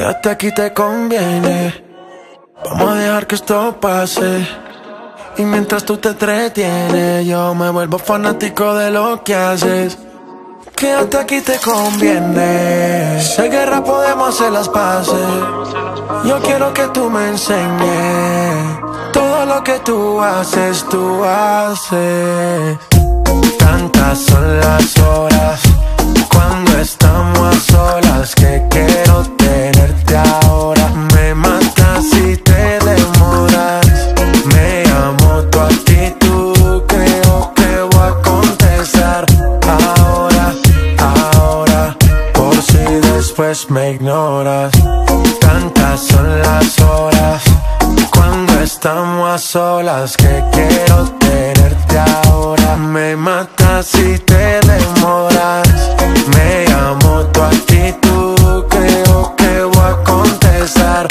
Quédate aquí, te conviene. Vamos a dejar que esto pase. Y mientras tú te entretienes, yo me vuelvo fanático de lo que haces. Quédate aquí, te conviene. Si hay guerra podemos hacer las paces. Yo quiero que tú me enseñes todo lo que tú haces, tú haces. Tantas son las horas cuando estamos a solas que quiero tenerte ahora. Me matas si te demoras. Me amo tu actitud, creo que voy a contestar ahora, por si después me ignoras. Tantas son las horas cuando estamos a solas que quiero tenerte ahora. Me matas si te demoras. Me amo tu actitud, creo que voy a contestar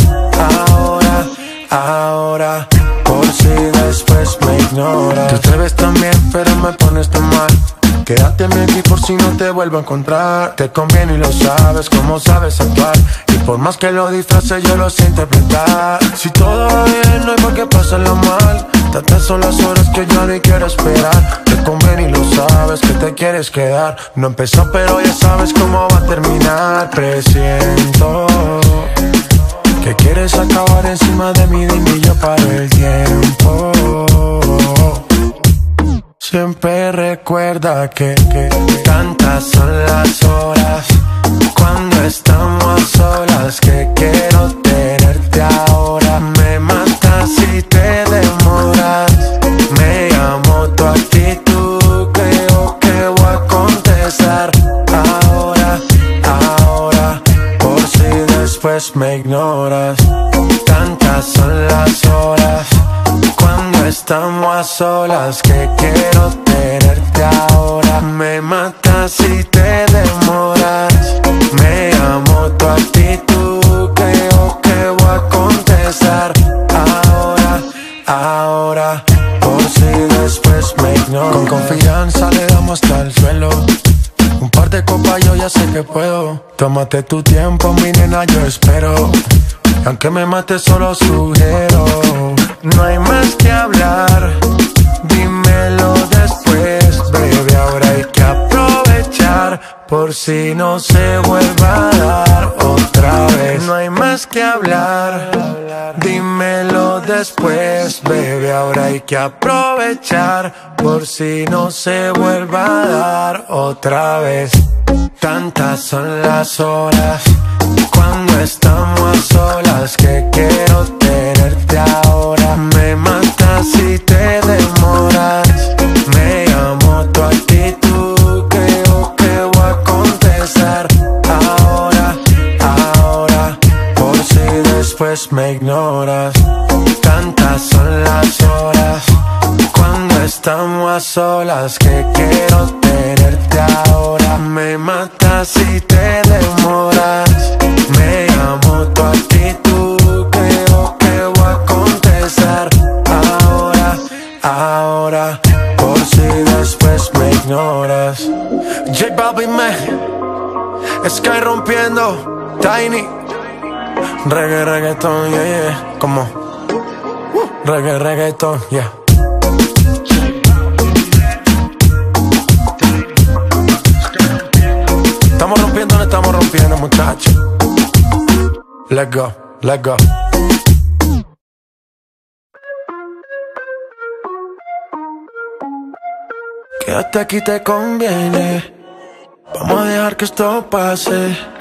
ahora, por si después me ignoras. Tú te ves tan bien, pero me pones tan mal. Quédate aquí por si no te vuelvo a encontrar. Te conviene y lo sabes, como sabes actuar. Y por más que lo disfraces, yo lo sé interpretar. Si todo va bien, no hay por qué pasarlo mal. Tantas son las horas que yo ni quiero esperar. Te conviene y lo sabes, que te quieres quedar. No empezó, pero ya sabes cómo va a terminar. Presiento que quieres acabar encima de mí, dime y yo paro el tiempo. Siempre recuerda que tantas son las horas cuando estamos a solas que quiero tenerte ahora. Me matas si te demoras. Me amo tu actitud, creo que voy a contestar ahora, por si después me ignoras. Tantas son las horas cuando estamos a solas que quiero tenerte ahora. Me matas si te demoras. Me amo tu actitud, creo que voy a contestar ahora, por si después me ignoras. Con confianza le damos hasta el suelo. Un par de copas yo ya sé que puedo. Tómate tu tiempo, mi nena, yo espero. Aunque me mate solo sugiero. No hay más que hablar, dímelo después, baby. Ahora hay que aprovechar por si no se vuelva a dar otra vez. No hay más que hablar, dímelo después, baby. Ahora hay que aprovechar por si no se vuelva a dar otra vez. Tantas son las horas cuando estamos a solas que quiero tenerte ahora. Me matas si te demoras. Me amo tu actitud, creo que voy a contestar ahora, por si después me ignoras. Tantas son las horas cuando estamos a solas que quiero tenerte ahora. Me matas si te demoras. Me amo tu actitud, creo que voy a contestar ahora, por si después me ignoras. J Balvin, Sky rompiendo, Tiny, reggaeton, yeah, como reggaeton, yeah. Estamos rompiendo, no estamos rompiendo, muchachos. Let's go, let's go. Quédate aquí, te conviene. Vamos a dejar que esto pase.